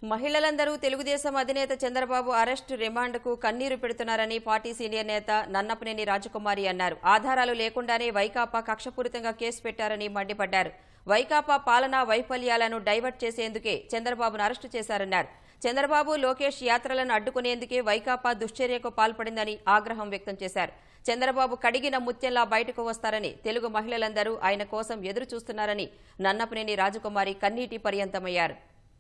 మహిళలందరూ తెలుగుదేశం అధినేత చంద్రబాబు అరెస్టు రిమాండ్కు కన్నీరు పెడుతున్నారని పార్టీ సీనియర్ నేత నన్నపనేని రాజకుమారి అన్నారు. ఆధారాలు లేకుండానే వైకాపా కక్షపూరితంగా కేసు పెట్టారని మండిపడ్డారు. వైకాపా పాలనా వైఫల్యాలను డైవర్ట్ చేసేందుకే చంద్రబాబును అరెస్టు చేశారన్నారు. చంద్రబాబు లోకేష్ యాత్రలను అడ్డుకునేందుకే వైకాపా దుశ్చర్యకు పాల్పడిందని ఆగ్రహం వ్యక్తం చేశారు. చంద్రబాబు కడిగిన ముత్యంలా బయటకు వస్తారని, తెలుగు మహిళలందరూ ఆయన కోసం ఎదురు చూస్తున్నారని నన్నపనేని రాజకుమారి కన్నీటి పర్యంతమయ్యారు.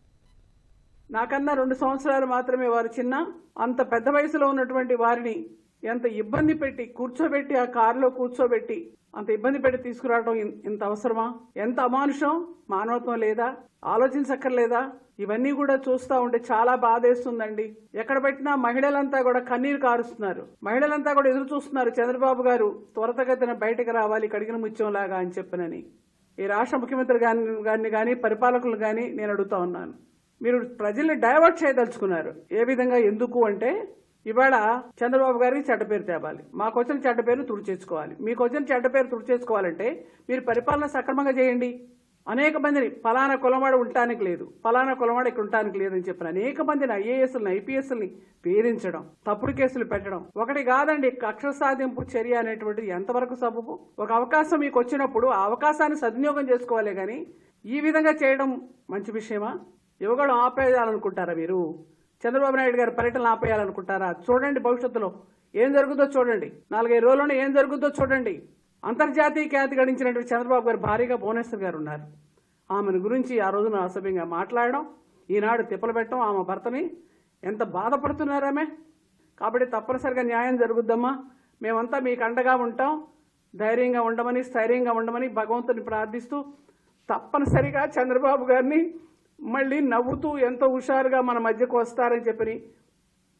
నాకన్నా 2 సంవత్సరాలు మాత్రమే వారు చిన్న, అంత పెద్ద వయసులో ఉన్నటువంటి వారిని ఎంత ఇబ్బంది పెట్టి కూర్చోబెట్టి, ఆ కారులో కూర్చోబెట్టి అంత ఇబ్బంది పెట్టి తీసుకురావడం ఇంత అవసరమా? ఎంత అమానుషం! మానవత్వం లేదా? ఆలోచించక్కర్లేదా? ఇవన్నీ కూడా చూస్తూ ఉంటే చాలా బాధేస్తుందండి. ఎక్కడ పెట్టినా మహిళలంతా కూడా కన్నీరు కారుస్తున్నారు. మహిళలంతా కూడా ఎదురు చూస్తున్నారు, చంద్రబాబు గారు త్వరతగతిన బయటకు రావాలి కడిగిన ముత్యంలాగా అని చెప్పనని. ఈ రాష్ట్ర ముఖ్యమంత్రి గారిని కానీ పరిపాలకులు కానీ నేను అడుగుతా ఉన్నాను, మీరు ప్రజల్ని డైవర్ట్ చేయదలుచుకున్నారు. ఏ విధంగా, ఎందుకు అంటే ఇవాళ చంద్రబాబు గారికి చెడ్డ పేరు తేవాలి, మాకు వచ్చిన చెడ్డ పేరును తుడిచేసుకోవాలి. మీకు వచ్చిన చెడ్డ పేరు తుడిచేసుకోవాలంటే మీరు పరిపాలన సక్రమంగా చేయండి. అనేక మందిని ఫలానా కులవాడు ఉండటానికి లేదు, ఫలానా కులవాడు ఇక్కడ ఉండటానికి లేదని చెప్పిన అనేక మందిని ఐఏఎస్లని ఐపీఎస్లని వేధించడం, తప్పుడు కేసులు పెట్టడం ఒకటి కాదండి. కక్ష సాధింపు చర్య అనేటువంటిది ఎంతవరకు సబబు? ఒక అవకాశం మీకు వచ్చినప్పుడు ఆ అవకాశాన్ని సద్వినియోగం చేసుకోవాలి కానీ ఈ విధంగా చేయడం మంచి విషయమా? యువగడం ఆపేయాలనుకుంటారా మీరు? చంద్రబాబు నాయుడు గారి పర్యటనలు ఆపేయాలనుకుంటారా? చూడండి, భవిష్యత్తులో ఏం జరుగుతుందో చూడండి, 4-5 రోజుల్లోనే ఏం జరుగుతుందో చూడండి. అంతర్జాతీయ ఖ్యాతి గడించినటువంటి చంద్రబాబు గారు భారీగా భువనేశ్వర్ గారు ఉన్నారు. ఆమెను గురించి ఆ రోజున అసభ్యంగా మాట్లాడడం, ఈనాడు తిప్పలు పెట్టడం, ఆమె భర్తని ఎంత బాధపడుతున్నారామె. కాబట్టి తప్పనిసరిగా న్యాయం జరుగుద్దమ్మా. మేమంతా మీకు అండగా ఉంటాం. ధైర్యంగా ఉండమని, స్థైర్యంగా ఉండమని భగవంతుని ప్రార్థిస్తూ తప్పనిసరిగా చంద్రబాబు గారిని మళ్ళీ నవ్వుతూ ఎంతో హుషారుగా మన మధ్యకు వస్తారని చెప్పని,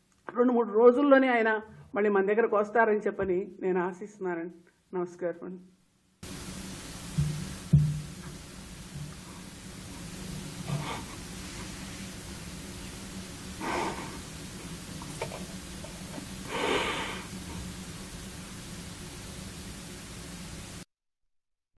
2-3 రోజుల్లోనే ఆయన మళ్ళీ మన దగ్గరకు వస్తారని చెప్పని నేను ఆశిస్తున్నానండి. నమస్కారం.